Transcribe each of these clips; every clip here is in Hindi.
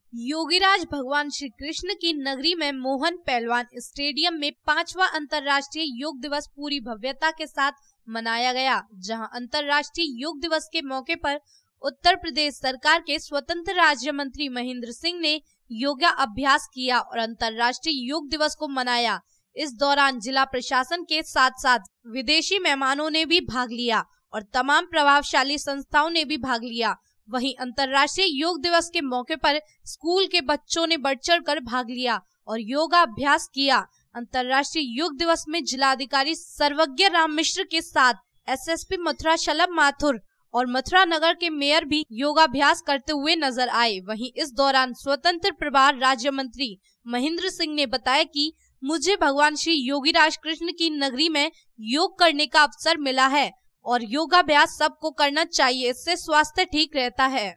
योगीराज भगवान श्री कृष्ण की नगरी में मोहन पहलवान स्टेडियम में 5वां अंतर्राष्ट्रीय योग दिवस पूरी भव्यता के साथ मनाया गया, जहां अंतर्राष्ट्रीय योग दिवस के मौके पर उत्तर प्रदेश सरकार के स्वतंत्र राज्य मंत्री महेंद्र सिंह ने योगा अभ्यास किया और अंतर्राष्ट्रीय योग दिवस को मनाया। इस दौरान जिला प्रशासन के साथ साथ विदेशी मेहमानों ने भी भाग लिया और तमाम प्रभावशाली संस्थाओं ने भी भाग लिया। वहीं अंतर्राष्ट्रीय योग दिवस के मौके पर स्कूल के बच्चों ने बढ़ चढ़ कर भाग लिया और योगा अभ्यास किया। अंतर्राष्ट्रीय योग दिवस में जिलाधिकारी सर्वज्ञ राम मिश्र के साथ एसएसपी मथुरा शलभ माथुर और मथुरा नगर के मेयर भी योगाभ्यास करते हुए नजर आए। वहीं इस दौरान स्वतंत्र प्रभार राज्य मंत्री महेंद्र सिंह ने बताया कि मुझे भगवान श्री योगीराज कृष्ण की नगरी में योग करने का अवसर मिला है और योगाभ्यास सबको करना चाहिए, इससे स्वास्थ्य ठीक रहता है।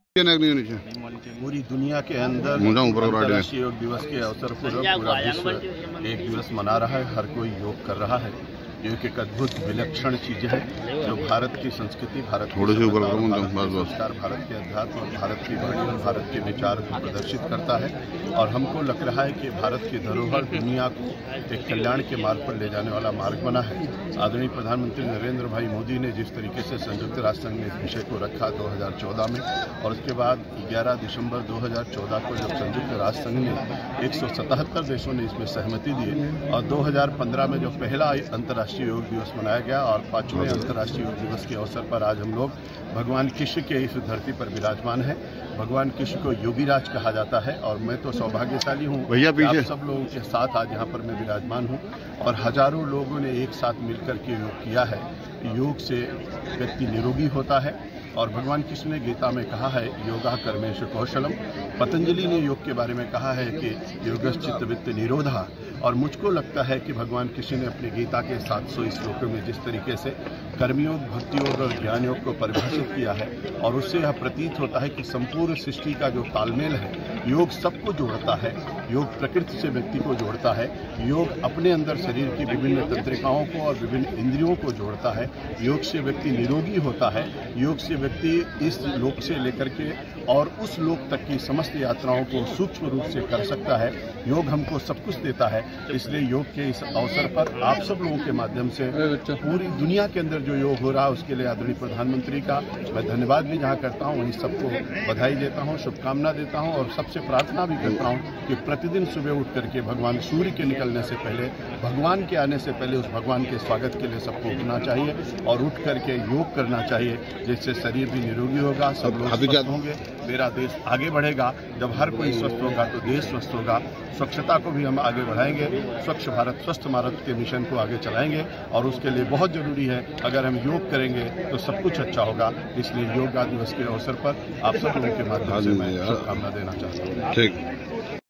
पूरी दुनिया के अंदर अंतर्राष्ट्रीय योग दिवस के अवसर पर पूरा विश्व एक दिवस मना रहा है। हर कोई योग कर रहा है। योग एक अद्भुत विलक्षण चीज है जो भारत की संस्कृति, भारत के संस्कार, भारत के अध्यात्म और भारत की वाणी और भारत के विचार को प्रदर्शित करता है। और हमको लग रहा है कि भारत की धरोहर दुनिया को एक कल्याण के मार्ग पर ले जाने वाला मार्ग बना है। आदरणीय प्रधानमंत्री नरेंद्र भाई मोदी ने जिस तरीके से संयुक्त राष्ट्र संघ ने इस विषय को रखा 2014 में, और उसके बाद 11 दिसंबर 2014 को जब संयुक्त राष्ट्र संघ ने 177 देशों ने इसमें सहमति दी और 2015 में जो पहला अंतर्राष्ट्रीय योग दिवस मनाया गया और 5वें अंतर्राष्ट्रीय योग दिवस के अवसर पर आज हम लोग भगवान कृष्ण के इस धरती पर विराजमान है। भगवान कृष्ण को योगीराज कहा जाता है और मैं तो सौभाग्यशाली हूँ भैया, पीछे सब लोगों के साथ आज यहाँ पर मैं विराजमान हूँ और हजारों लोगों ने एक साथ मिलकर के योग किया है। योग से व्यक्ति निरोगी होता है और भगवान कृष्ण ने गीता में कहा है योगा कर्मेषु कौशलम। पतंजलि ने योग के बारे में कहा है कि योगश्चित्त वित्त निरोधा। और मुझको लगता है कि भगवान कृष्ण ने अपनी गीता के 700 श्लोकों में जिस तरीके से कर्मयोग, भक्ति योग और ज्ञान योग को परिभाषित किया है और उससे यह प्रतीत होता है कि संपूर्ण सृष्टि का जो तालमेल है, योग सबको जोड़ता है। योग प्रकृति से व्यक्ति को जोड़ता है। योग अपने अंदर शरीर की विभिन्न तंत्रिकाओं को और विभिन्न इंद्रियों को जोड़ता है। योग से व्यक्ति निरोगी होता है। योग से व्यक्ति इस लोक से लेकर के और उस लोक तक की समस्त यात्राओं को सूक्ष्म रूप से कर सकता है। योग हमको सब कुछ देता है। इसलिए योग के इस अवसर पर आप सब लोगों के माध्यम से पूरी दुनिया के अंदर जो योग हो रहा है उसके लिए आदरणीय प्रधानमंत्री का मैं धन्यवाद भी जहाँ करता हूँ, वहीं सबको बधाई देता हूँ, शुभकामना देता हूँ और सबसे प्रार्थना भी करता हूँ कि प्रतिदिन सुबह उठ करके भगवान सूर्य के निकलने से पहले, भगवान के आने से पहले उस भगवान के स्वागत के लिए सबको उठना चाहिए और उठ करके योग करना चाहिए, जिससे शरीर भी निरोगी होगा, सब लोग स्वस्थ होंगे, मेरा देश आगे बढ़ेगा। जब हर कोई स्वस्थ होगा तो देश स्वस्थ होगा। स्वच्छता को भी हम आगे बढ़ाएंगे, स्वच्छ भारत स्वस्थ भारत के मिशन को आगे चलाएंगे और उसके लिए बहुत जरूरी है अगर हम योग करेंगे तो सब कुछ अच्छा होगा। इसलिए योगा दिवस के अवसर पर आप सब लोगों के माध्यम से मैं शुभकामना देना चाहता हूँ। ठीक।